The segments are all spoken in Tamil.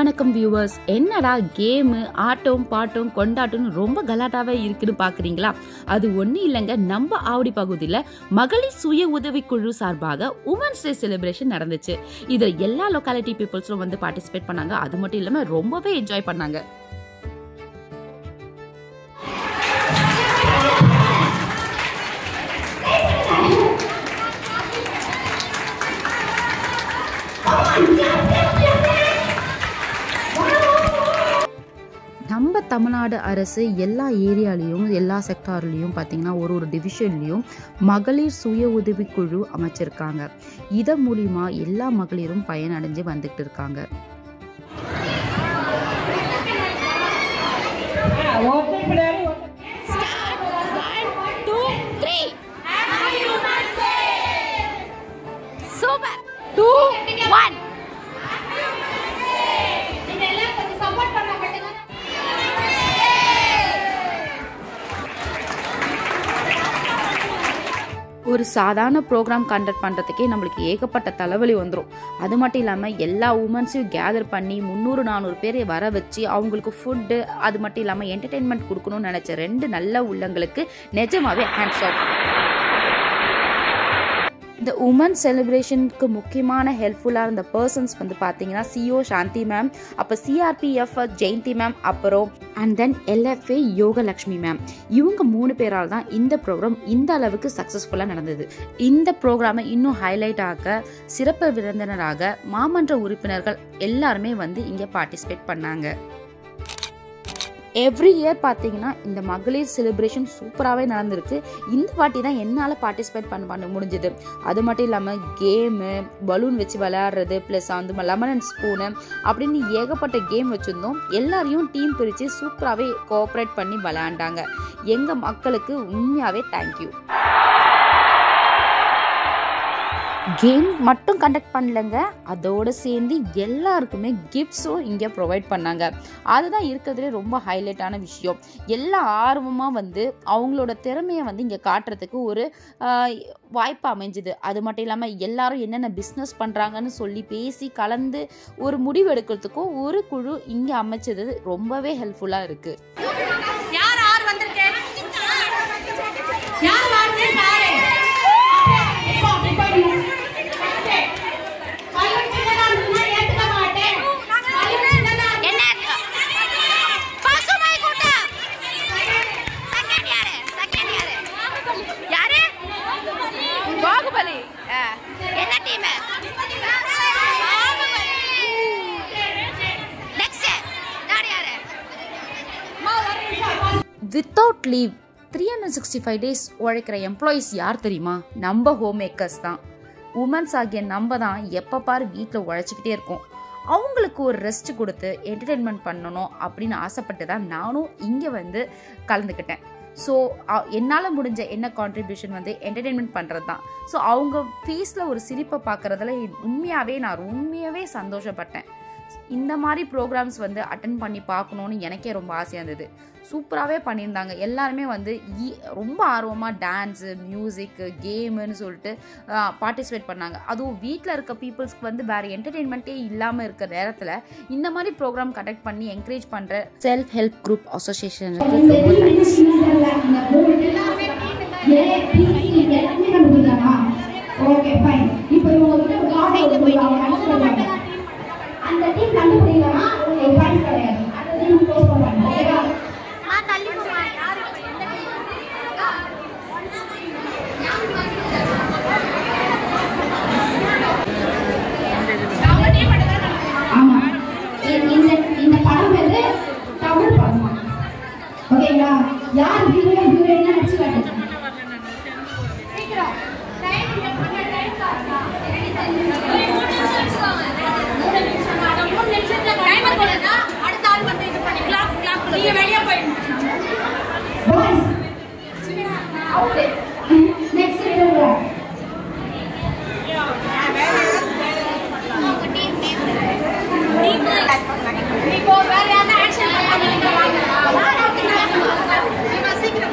வணக்கம் வியூவர்ஸ். என்னடா கேம் ஆட்டம் பாட்டம் கொண்டாட்டம் ரொம்ப கலாட்டாவே இருக்குன்னு பாக்குறீங்களா? அது ஒன்றும் இல்லைங்க. நம்ம ஆவடி பகுதியில் மகளிர் சுய உதவிக்குழு சார்பாக உமன்ஸ் டே செலிப்ரேஷன் நடந்துச்சு. இதில் எல்லா லொக்காலிட்டி பீப்புள்ஸும் வந்து பார்ட்டிசிபேட் பண்ணாங்க. அது மட்டும் இல்லாமல் ரொம்பவே என்ஜாய் பண்ணாங்க. நம்ம தமிழ்நாடு அரசு எல்லா ஏரியாலையும் எல்லா செக்டார்லையும் பார்த்தீங்கன்னா ஒரு டிவிஷன்லையும் மகளிர் சுய உதவிக்குழு அமைச்சிருக்காங்க. இதன் மூலிமா எல்லா மகளிரும் பயனடைஞ்சு வந்துட்டு இருக்காங்க. ஒரு சாதாரண ப்ரோக்ராம் கண்டக்ட் பண்ணுறதுக்கே நம்மளுக்கு ஏகப்பட்ட தலைவலி வந்துடும். அது மட்டும் இல்லாமல் எல்லா உமன்ஸையும் கேதர் பண்ணி 300-400 பேரை வர வச்சு அவங்களுக்கு ஃபுட்டு அது மட்டும் இல்லாமல் என்டர்டெயின்மெண்ட் கொடுக்கணும்னு நினச்ச 2 நல்ல உள்ளங்களுக்கு நிஜமாவே ஹேண்ட்ஸ் ஆஃப். இந்த உமன் செலிப்ரேஷனுக்கு முக்கியமான ஹெல்ப்ஃபுல்லாக இருந்த பர்சன்ஸ் வந்து பார்த்தீங்கன்னா சிஓ சாந்தி மேம், அப்போ சிஆர்பிஎஃப் ஜெயந்தி மேம், அப்புறம் and then LFA Yogalakshmi ma'am. இவங்க 3 பேரால் தான் இந்த ப்ரோக்ராம் இந்த அளவுக்கு சக்ஸஸ்ஃபுல்லாக நடந்தது. இந்த ப்ரோக்ராமை இன்னும் ஹைலைட் ஆக சிறப்பு விருந்தினராக மாமன்ற உறுப்பினர்கள் எல்லாருமே வந்து இங்கே பார்ட்டிசிபேட் பண்ணாங்க. எவ்ரி இயர் பார்த்தீங்கன்னா இந்த மகளிர் செலிப்ரேஷன் சூப்பராகவே நடந்திருக்கு. இந்த வாட்டி தான் என்னால் பார்ட்டிசிபேட் பண்ண முடிஞ்சது. அது மட்டும் இல்லாமல் கேமு, பலூன் வச்சு விளையாடுறது, ப்ளஸ் வந்து லெமன் அண்ட் ஸ்பூனு அப்படின்னு ஏகப்பட்ட கேம் வச்சுருந்தோம். எல்லாரையும் டீம் பிரித்து சூப்பராகவே கோஆப்ரேட் பண்ணி விளையாண்டாங்க. எங்கள் மக்களுக்கு உண்மையாகவே தேங்க்யூ. கேம் மட்டும் கண்டக்ட் பண்ணலங்க, அதோடு சேர்ந்து எல்லாருக்குமே கிஃப்ட்ஸும் இங்கே ப்ரொவைட் பண்ணாங்க. அதுதான் இருக்கிறதுலே ரொம்ப ஹைலைட்டான விஷயம். எல்லா ஆர்வமாக வந்து அவங்களோட திறமையை வந்து இங்கே காட்டுறதுக்கு ஒரு வாய்ப்பு அமைஞ்சுது. அது மட்டும் இல்லாமல் எல்லாரும் என்னென்ன பிஸ்னஸ் பண்ணுறாங்கன்னு சொல்லி பேசி கலந்து ஒரு முடிவு எடுக்கிறதுக்கும் ஒரு குழு இங்கே அமைச்சது ரொம்பவே ஹெல்ப்ஃபுல்லாக இருக்குது. வித்தவுட் லீவ் 365 டேஸ் உழைக்கிற எம்ப்ளாயீஸ் யார் தெரியுமா? நம்ம ஹோம் மேக்கர்ஸ் தான். உமன்ஸ் ஆகிய நம்ம தான் எப்போ பாரு வீட்டில் உழைச்சிக்கிட்டே இருக்கோம். அவங்களுக்கு ஒரு ரெஸ்ட் கொடுத்து என்டர்டெயின்மெண்ட் பண்ணணும் அப்படின்னு ஆசைப்பட்டு தான் நானும் இங்கே வந்து கலந்துக்கிட்டேன். ஸோ என்னால் முடிஞ்ச என்ன கான்ட்ரிபியூஷன் வந்து என்டர்டெயின்மெண்ட் பண்ணுறது தான். ஸோ அவங்க ஃபேஸில் ஒரு சிரிப்பை பார்க்குறதுல நான் உண்மையாகவே சந்தோஷப்பட்டேன். இந்த மாதிரி ப்ரோக்ராம்ஸ் வந்து அட்டன் பண்ணி பார்க்கணுன்னு எனக்கே ரொம்ப ஆசையாக இருந்தது. சூப்பராகவே பண்ணியிருந்தாங்க. எல்லாருமே வந்து ரொம்ப ஆர்வமாக டான்ஸு, மியூசிக்கு, கேமுன்னு சொல்லிட்டு பார்ட்டிசிபேட் பண்ணாங்க. அதுவும் வீட்டில் இருக்க பீப்புள்ஸ்க்கு வந்து வேறு என்டர்டெயின்மெண்ட்டே இல்லாமல் இருக்கிற நேரத்தில் இந்த மாதிரி ப்ரோக்ராம் கண்டக்ட் பண்ணி என்கரேஜ் பண்ணுற செல்ஃப் ஹெல்ப் குரூப் அசோசியேஷனுக்கு ரொம்ப தேங்க்ஸ். அந்த டீம் கண்டுபிடிக்கலனா உங்களுக்கு பாயிண்ட்ஸ் கிடையாது. அந்த டீம் க்ளோஸ் பண்ணுவாங்க. ஓகேவா? நான் தள்ளி போறேன். யார் இப்போ எந்த டீம்? ஆமா. இந்த படம் வந்து தமிழ் படம். ஓகேங்களா? யார் ஹீரோயினா நடிச்சு காட்டுங்க. சீக்கிரம். டைம் பண்ண டைம் காட்டுங்க. டைமர் போடுறதா அடுத்த ஆள் வந்து இது பண்ணி கிளாக் நீங்க வெளிய போயிடுங்க. Boys out. நெக்ஸ்ட் ரீடர் உங்க டீம் இப்போ வேற யாரா ஆக்ஷன் பண்ணுவீங்க? வாங்க நீங்க சீக்கிரம்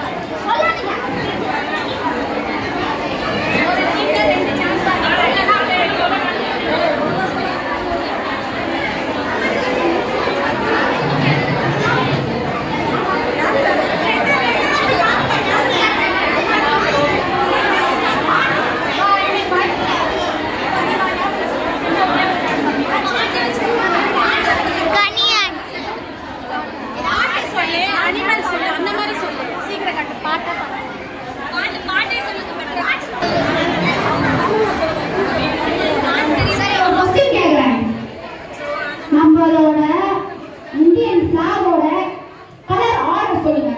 ஃபிளாகோட கலர் ஆரஞ்சு சொல்லுங்க.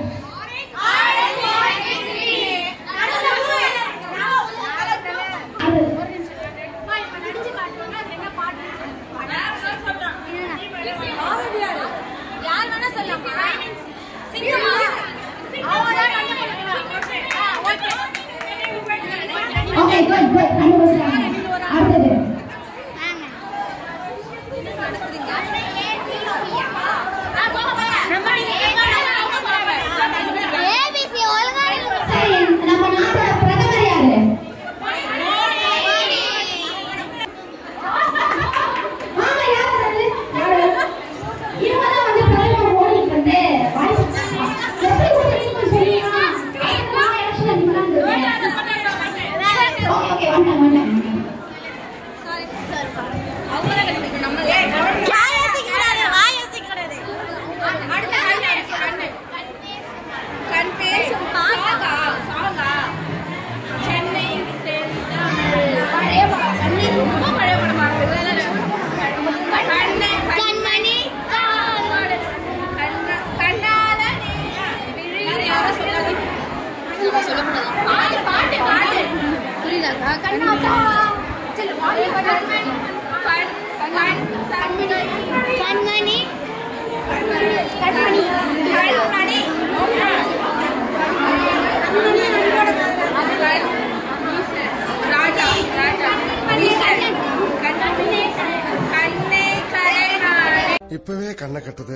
Okay, good, good. அடுத்தது நம்ம நாட்டோட பிரதமர் யாரு? இப்பவே கண்ணை கட்டுது.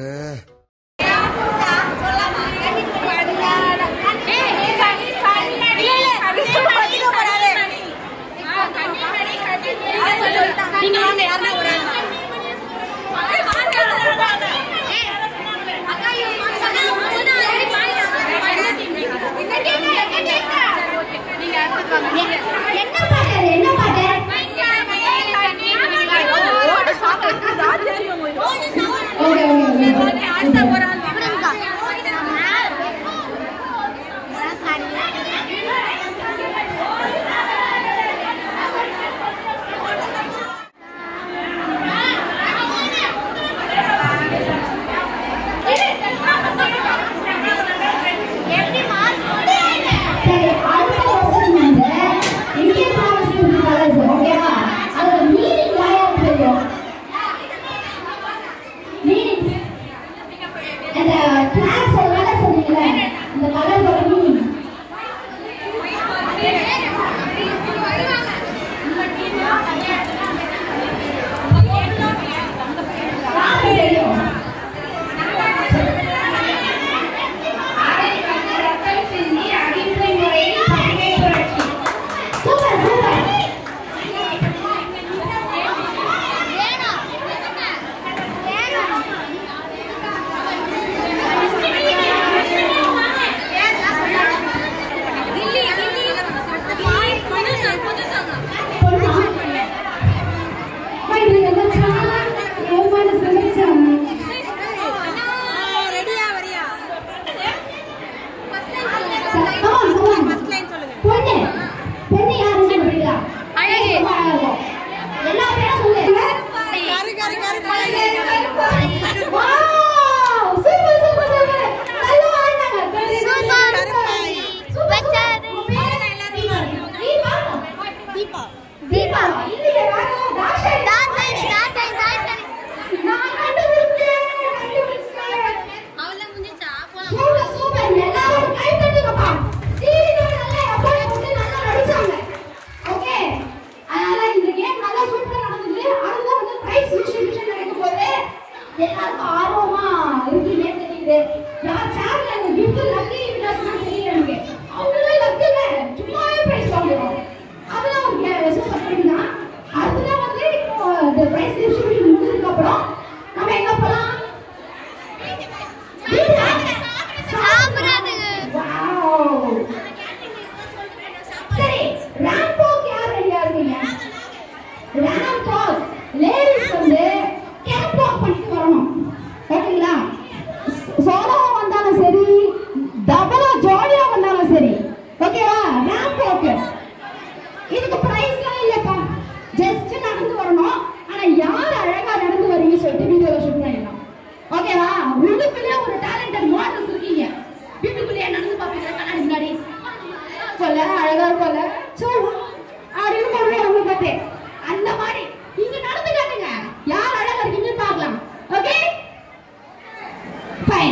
சோலோ வந்தாலும் சரி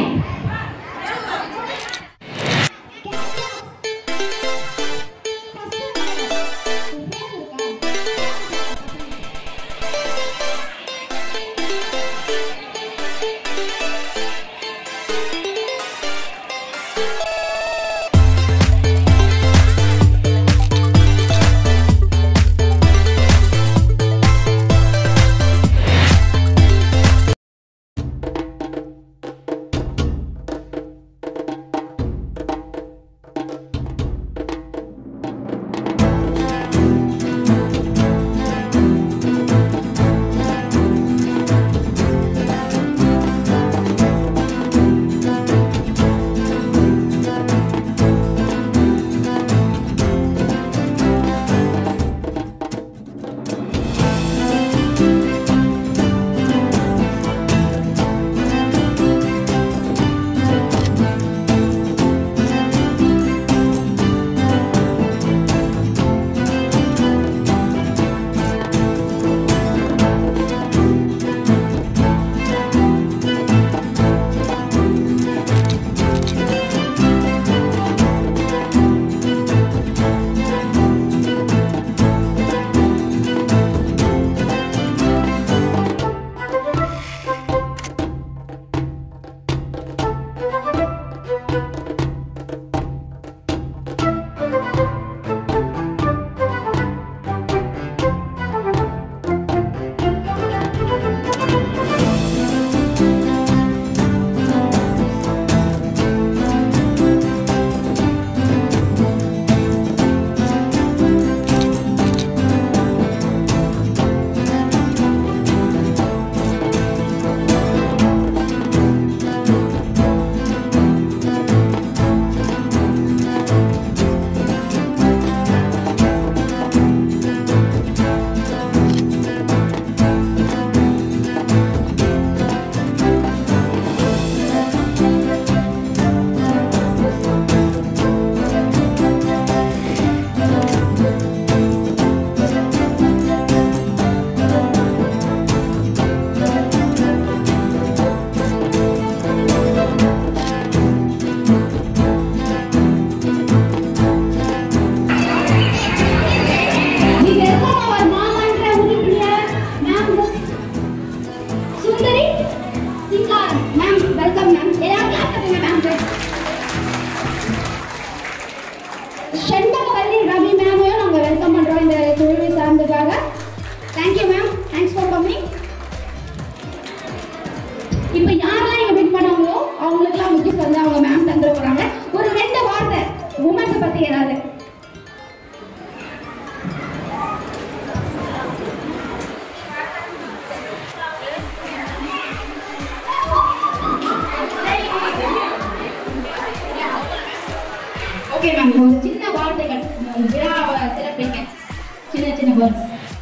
Okay, ma'am. சின்ன வார்த்தைகள் விழாவை சிறப்பிங்க. சின்ன வேர்ட்ஸ்.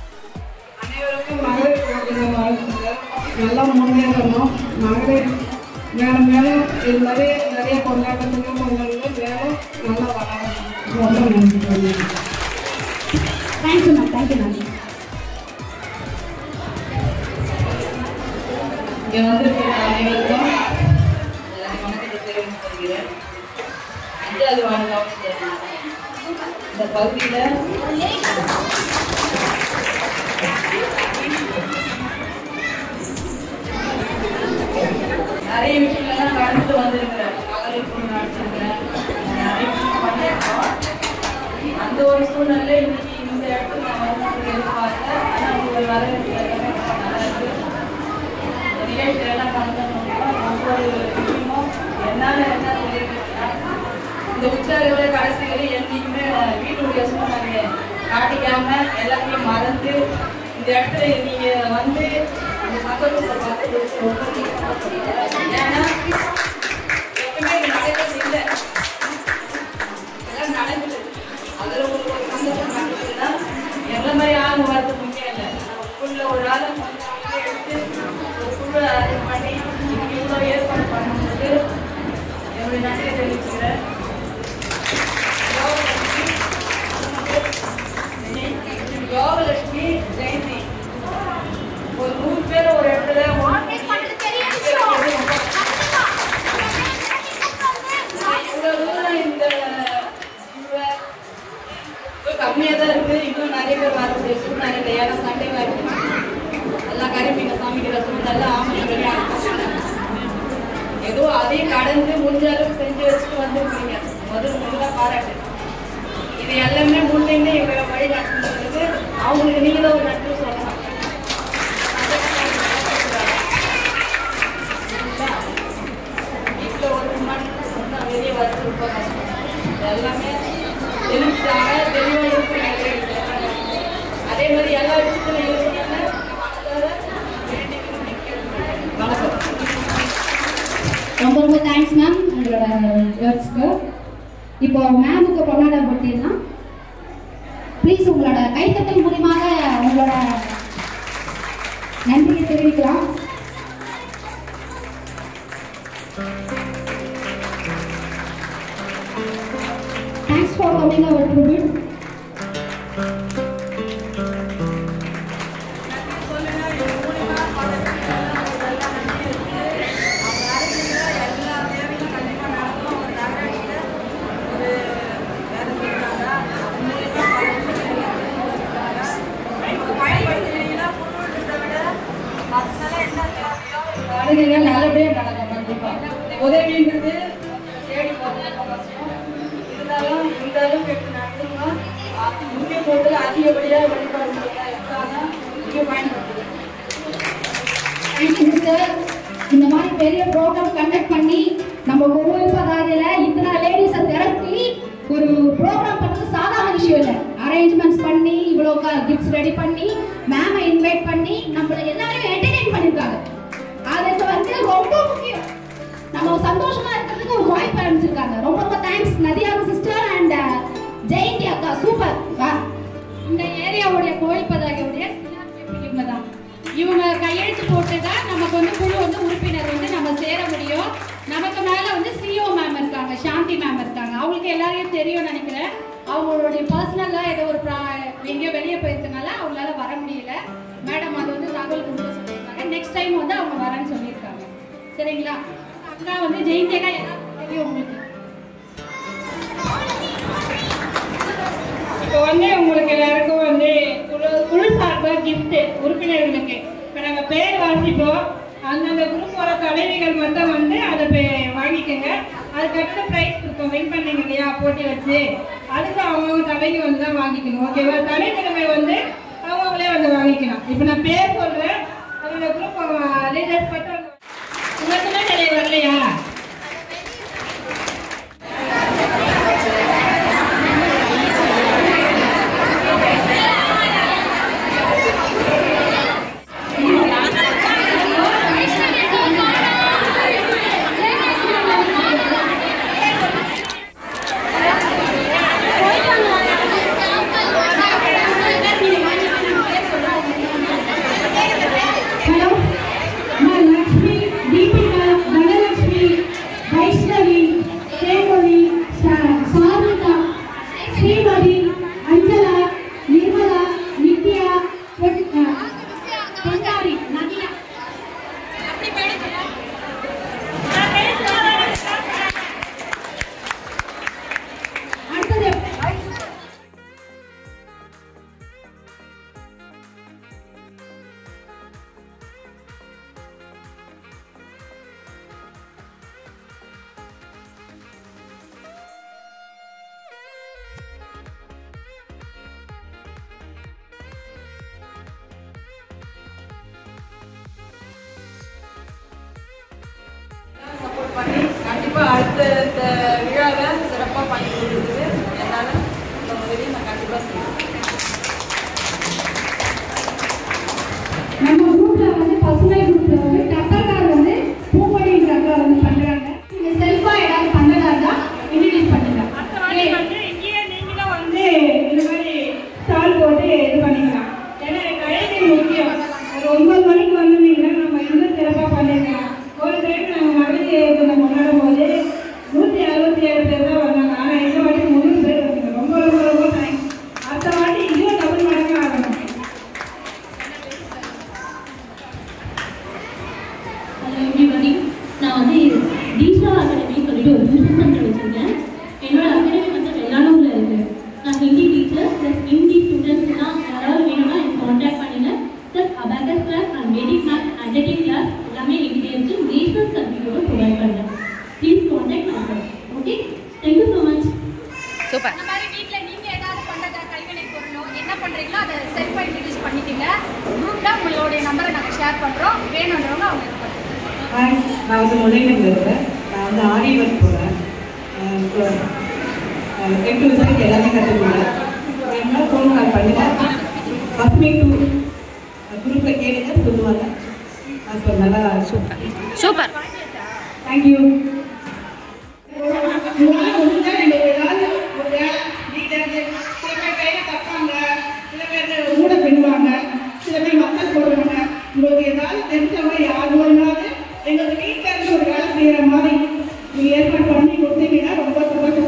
அனைவருக்கும் மகளிர் தின வாழ்த்துக்கள். நல்லா முன்னேறணும். மகளிர் மேலும் இது நிறைய கொண்டாட்டத்துக்கு மேலும் நல்லா வளரணும். ரொம்ப நன்றி. Thank you ma'am. Thank you ma'am. இங்கே வந்திருக்கிற அனைவருக்கும் வணக்கத்தை தெரிவித்துக் கொள்கிறேன். 5வது வார்டு இந்த பகுதியில் நிறைய விஷயங்கள்லாம் கடந்து வந்திருக்கிறேன். மகளிர் குழு நடத்திருக்கிறேன். நிறைய விஷயம் பண்ணியிருக்கோம். அந்த ஒரு சூழ்நிலை இன்னைக்கு இந்த இடத்துல நான் வந்து எதிர்பார்த்தேன். ஆனால் உங்களுடைய வரவேற்பு நல்லா இருக்கு. இந்த நிகழ்ச்சியெல்லாம் கலந்துருக்கோம். ஒவ்வொரு விஷயமும் என்னால் என்ன தெரியுதுன்னா இந்த உற்சாகங்களை கடைசிகளை என்றைக்குமே வீட்டுடைய சூழ்நிலையை காட்டிக்காம எல்லாத்தையும் மறந்து இந்த இடத்துல நீங்க வந்து அந்த சந்தோஷத்தை பார்த்து ஏன்னா எப்பவுமே நடக்கிறது இல்லை, எல்லாம் நடக்குது. அதில் ஒரு சந்தோஷம் நடக்குதுன்னா எந்த மாதிரி ஆளுங்க வரது முக்கியம் இல்லை. உள்ள ஒரு ஆளை எடுத்து ஒரு குழு அரேஞ்ச் பண்ணி இன்னைக்கு இவ்வளோ ஏற்பாடு பண்ணும்போது என்னுடைய நன்றியை தெரிவிச்சுக்கிறேன். யோகலட்சுமி ஜெயந்தி ஒரு 100 பேர் ஒரு இடத்துல முதல்ல பாராட்டு. இது எல்லாமே முன்னே எங்களை வழிகாட்டுறது அவங்களுக்கு நீங்கள் தான் ஒரு நன்றி சொல்லலாம். வீட்டில் ஒரு மணி சொன்னால் வெளியே வரது ரொம்ப கஷ்டம். எல்லாமே தெரிவிச்சாங்க, தெளிவாக இருக்கிறாங்க. அதே மாதிரி எல்லா விஷயத்திலும் இருக்கிறாங்க. ரொம்ப ரொம்ப தேங்க்ஸ் மேம் உங்களோட வேர்ட்ஸ்க்கு. இப்போ மேமுக்கு கொண்டாட போட்டீங்கன்னா ப்ளீஸ் உங்களோட கைத்தட்டல் மூலியமாக உங்களோட நன்றியை தெரிவிக்கலாம். Thanks for coming our tribute. நல்லபடியாக நடக்கும். கண்டிப்பாக உதவின்றது தேடி போகிறது கஷ்டம். இருந்தாலும் இந்த அளவுக்கு எடுத்து நடத்துங்க. முக்கிய போட்டு அதிகப்படியாக வழிபாடு இருந்தாலும் மிக பயன்படுத்துது. Thank you sister. இந்த மாதிரி பெரிய ப்ரோக்ராம் கண்டக்ட் பண்ணி நம்ம கோவில்பதாரில இத்தனை லேடிஸை திரட்டி ஒரு ப்ரோக்ராம் பண்ணது சாதாரண விஷயம் இல்லை. அரேஞ்ச்மெண்ட்ஸ் பண்ணி இவ்வளோ கிஃப்ட்ஸ் ரெடி பண்ணி மேமை இன்வைட் பண்ணி நம்மளை எல்லாரையும் என்டர்டெயின் பண்ணியிருக்காங்க. அதுக்கு வந்து ரொம்ப முக்கியம். நம்ம சந்தோஷமா இருக்கிறதுக்கு ஒரு வாய்ப்பு அனுப்பிச்சிருக்காங்க. ரொம்ப ரொம்ப thanks Nadhiya sister and Jayanthi அக்கா. சூப்பர். இந்த ஏரியாவுடைய கோவில்பதாரியுடைய இவங்க தான். இவங்க கையெழுத்து போட்டு தான் நமக்கு வந்து குழு வந்து உறுப்பினர் வந்து நம்ம சேர முடியும். நமக்கு மேல வந்து சிஓ மேம் இருக்காங்க, சாந்தி மேம் இருக்காங்க. அவங்களுக்கு எல்லாரையும் தெரியும் நினைக்கிறேன். அவங்களுடைய பர்சனலா ஏதோ ஒரு எங்கேயோ வெளியே போயிருக்கனால அவங்களால வர முடியல. மேடம் அது வந்து தகவல் கொடுக்க சொல்லியிருக்காங்க. நெக்ஸ்ட் டைம் வந்து அவங்க வரேன்னு சொல்லியிருக்காங்க. சரிங்களா? அக்கா வந்து ஜெயந்தி அக்கா எல்லாருக்கும் தெரியும் உங்களுக்கு. இப்போ வந்து உங்களுக்கு எல்லாருக்கும் வந்து குழு சார்பாக கிஃப்ட் உறுப்பினர்களுக்கு இப்போ நாங்கள் பேர் வாசிப்போம். அந்தந்த குரூப்போட தலைவிகள் மட்டும் வந்து அதை வாங்கிக்கோங்க. அதுக்கடுத்து ப்ரைஸ் கொடுப்போம். வின் பண்ணீங்க இல்லையா போட்டி வச்சு, அதுக்கு அவங்கவுங்க தலைவி வந்து தான் வாங்கிக்கணும். ஓகேவா? தலைக்கிழமை வந்து அவங்களே வந்து வாங்கிக்கலாம். இப்போ நான் பேர் சொல்கிறேன். அதோட குரூப் லீடர்ஸ் மட்டும் உங்களுக்கு தான் நிறைய வரலையா? பண்ணி கண்டிப்பாக அடுத்த விழாவை சிறப்பாக பண்ணி கொடுக்குறது என்னால் உதவி நான் கண்டிப்பாக செய்வேன். நம்ம குரூப்ல வந்து பசுமை குரூப்ல வந்து டப்பர்கார் வந்து பூமொழின்ற வந்து பண்றாங்க. நீங்க செல்ஃபா ஏதாவது பண்றதா இருந்தா இன்ட்ரோடியூஸ் பண்ணுங்க. அடுத்த வாட்டி வந்து இங்கேயே நீங்களும் வந்து இந்த மாதிரி ஸ்டால் போட்டு இது பண்ணிக்கலாம். ஏன்னா கடைக்கு முக்கியம். ஒரு 9 மணிக்கு வந்திருந்தீங்கன்னா நம்ம இன்னும் சிறப்பாக பண்ணிருக்கலாம். ஒரு டைம் நாங்கள் மகளிர் தினம் கொண்டாடும் போது 167 பேர் தான் வந்தாங்க. ஆனால் இந்த வாட்டி 300 பேர் வந்தாங்க. ரொம்ப ரொம்ப ரொம்ப தேங்க்ஸ். அடுத்த வாட்டி இன்னும் டபுள் மடங்கு ஆகணும். ஹலோ எவ்ரிபடி, நான் வந்து தீஷா அகாடமின்னு சொல்லிட்டு ஒரு டியூஷன் சென்டர் வச்சுருக்கேன். என்னோட அகாடமி வந்து வெள்ளாளூரில் இருக்குது. நான் ஹிந்தி டீச்சர் ப்ளஸ் ஹிந்தி ஸ்டூடெண்ட்ஸ்லாம் யாராவது வேணும்னா எனக்கு கான்டாக்ட் பண்ணுங்கள். Plus abacus class and vedic maths undertaking class எல்லாமே எங்கிட்ட இருந்து நேஷனல் சர்டிஃபிகேட்டோட ப்ரொவைட் பண்ணுறேன். ப்ளீஸ் கான்டாக்ட் பண்ணுங்கள். Okay, thank you so much. Super. இந்த மாதிரி வீட்ல நீங்க ஏதாவது பண்றத கைவினை பொருளோ என்ன பண்றீங்களோ அதை செல்ஃபா இன்ட்ரோடியூஸ் பண்ணிக்கங்க. குரூப்ல உங்களுடைய நம்பரை நாங்க ஷேர் பண்றோம். வேணும்ன்றவங்க அவங்க இது பண்ணுங்க. நான் வந்து முனையில் இருக்கேன். நான் வந்து ஆரி ஒர்க் போகிறேன். எட்டு விசாரிக்கு எல்லாமே கற்றுக்குவேன். என்ன ஃபோன் கால் பண்ணுங்கள். பசுமை டூ குரூப்பில் கேளுங்க சொல்லுவாங்க. அது நல்லா சூப்பர் சூப்பர். தேங்க்யூ. உங்களால் முடிஞ்சா நீங்க ஏதாவது ஒரு வேலை வீட்டில் சில பேர் கையில் தப்பாங்க, சில பேர் மூட பின்னுவாங்க, சில பேர் மக்கள் போடுவாங்க. உங்களுக்கு ஏதாவது தெரிஞ்சவங்க யார் மூலமாவது எங்களுக்கு வீட்டில் இருந்து ஒரு வேலை செய்கிற மாதிரி நீங்கள் ஏற்பாடு பண்ணி கொடுத்தீங்கன்னா ரொம்ப ரொம்ப